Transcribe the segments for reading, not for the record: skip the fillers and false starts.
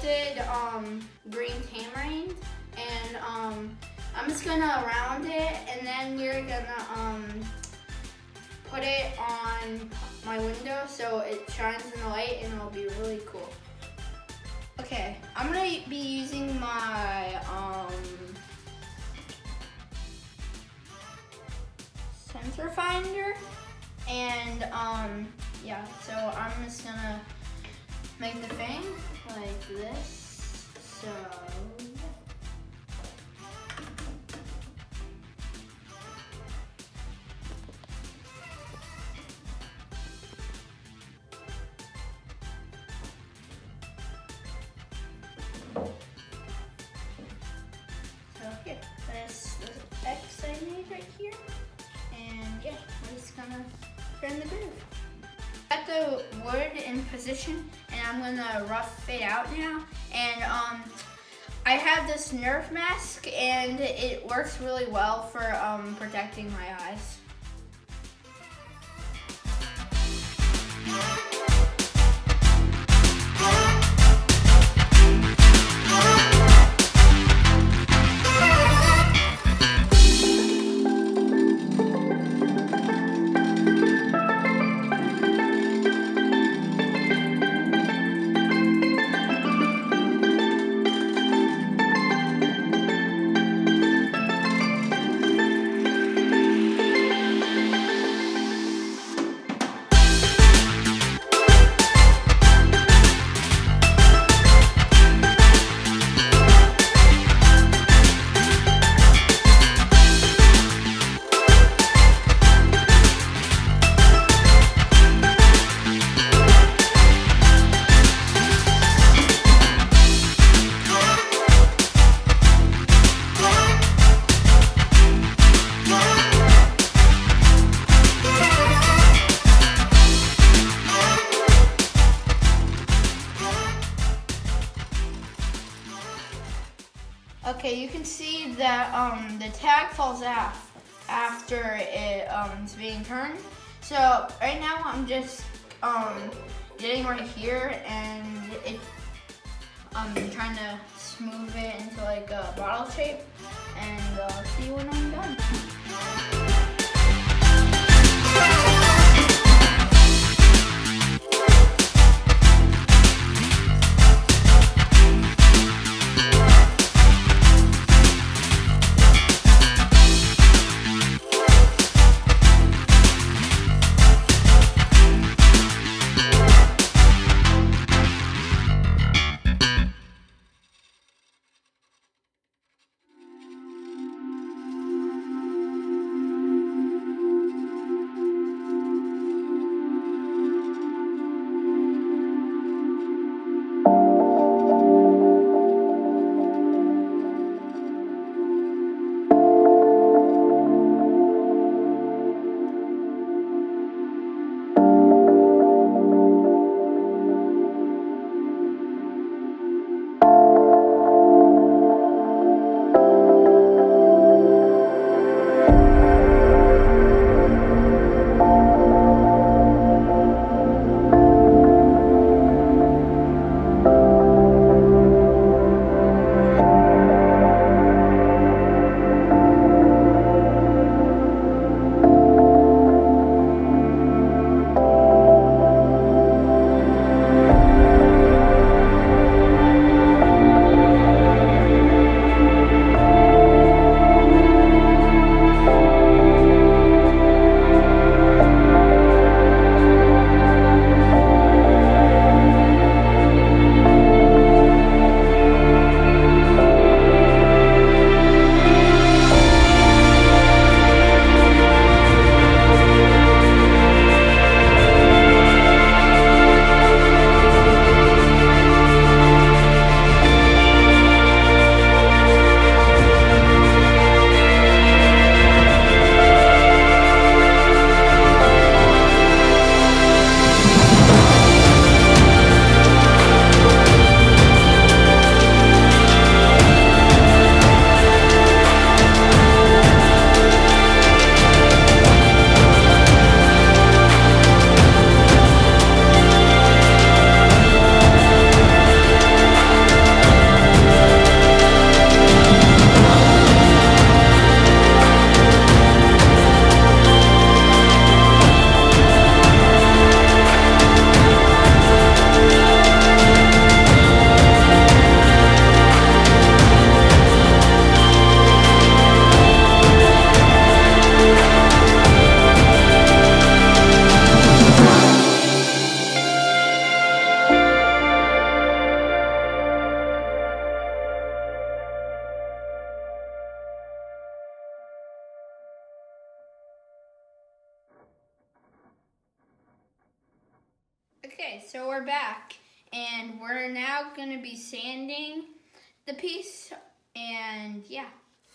Spalted green tamarind, and I'm just gonna round it, and then you're gonna put it on my window so it shines in the light, and it'll be really cool. Okay, I'm gonna be using my sensor finder, and yeah, so I'm just gonna make the thing like this. So here, this X I made right here, and yeah, we're just gonna turn the groove. Got the wood in position, and I'm gonna rough it out now. And I have this Nerf mask, and it works really well for protecting my eyes. Okay, you can see that the tag falls off after it's being turned. So right now I'm just getting right here, and I'm trying to smooth it into like a bottle shape, and I'll see you when I'm done. Okay, so we're back, and we're now gonna be sanding the piece, and yeah.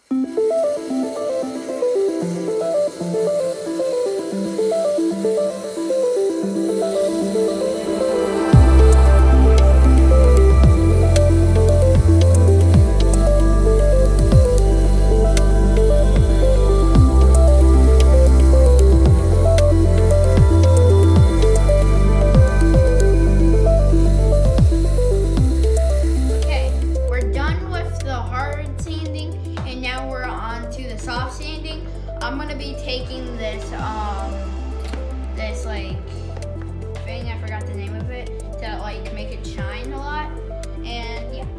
Soft sanding. I'm gonna be taking this this like thing, I forgot the name of it, to like make it shine a lot, and yeah.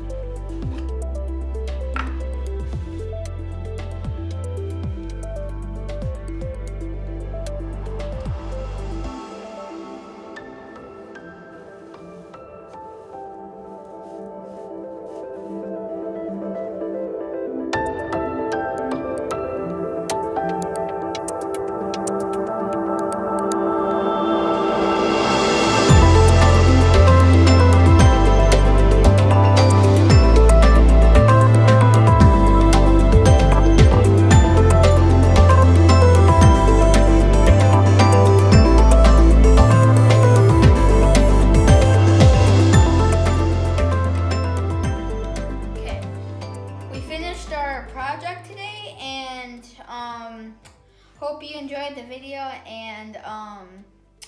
Project today, and hope you enjoyed the video, and I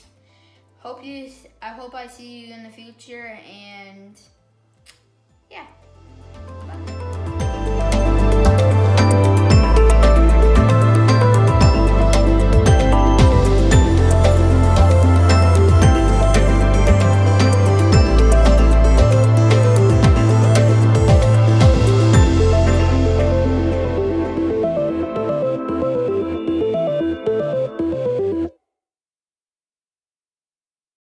hope I see you in the future, and yeah.